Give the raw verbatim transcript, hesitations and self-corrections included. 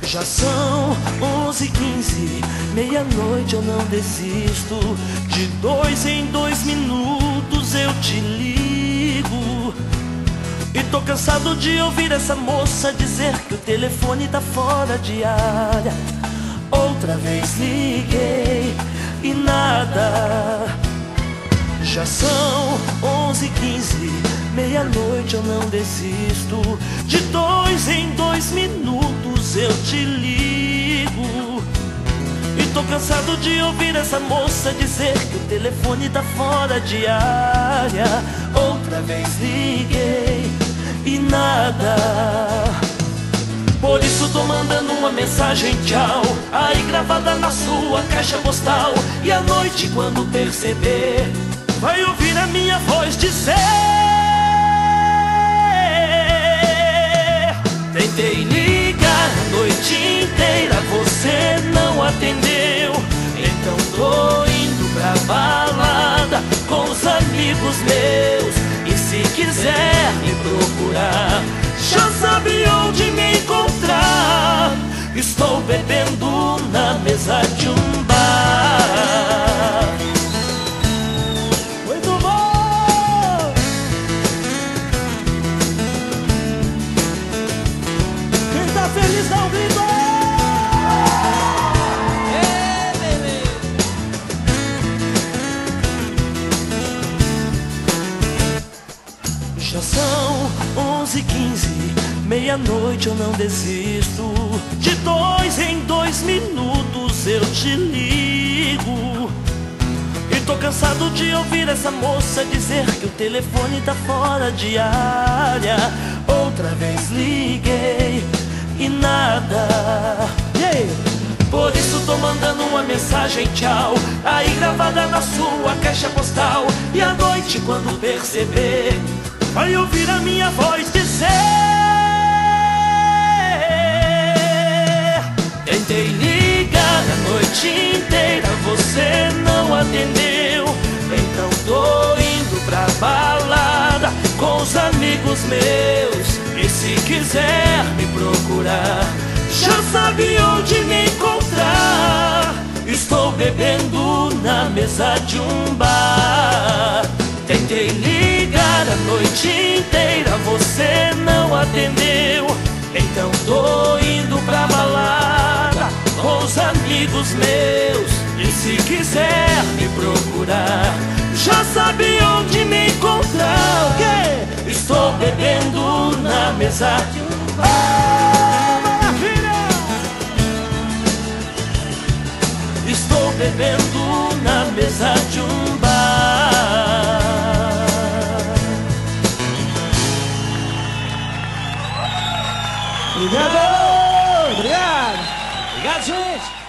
Já são onze e quinze, meia-noite eu não desisto. De dois em dois minutos eu te ligo. E tô cansado de ouvir essa moça dizer que o telefone tá fora de área. Outra vez liguei e nada. Já são onze e quinze, meia-noite eu não desisto. De dois em dois minutos eu te ligo. E tô cansado de ouvir essa moça dizer que o telefone tá fora de área. Outra vez liguei e nada. Por isso tô mandando uma mensagem tchau, aí gravada na sua caixa postal. E à noite quando perceber, vai ouvir a minha voz dizer: tentei ligar a noite inteira, você não atendeu. Então tô indo pra balada com os amigos meus. E se quiser me procurar, já sabe onde me encontrar. Estou bebendo na mesa de um bar. Muito bom! Quem tá feliz dá um grito! É, bebê! Já são onze e quinze, meia-noite eu não desisto. De dois em dois minutos eu te ligo. E tô cansado de ouvir essa moça dizer que o telefone tá fora de área. Outra vez liguei e nada. Yeah. Por isso tô mandando uma mensagem tchau, aí gravada na sua caixa postal. E à noite quando perceber, vai ouvir a minha voz dizer: tentei ligar a noite inteira, você não atendeu. Então tô indo pra balada com os amigos meus. E se quiser me procurar, já sabe onde me encontrar. Estou bebendo na mesa de um bar. Tentei ligar a noite inteira, você não atendeu. Então tô indo pra balada com os amigos meus. E se quiser me procurar, já sabe onde me encontrar. O quê? Estou bebendo na mesa de um bar. Oh, maravilha! Estou bebendo na mesa de um bar. Obrigado! Obrigado! Obrigado, gente!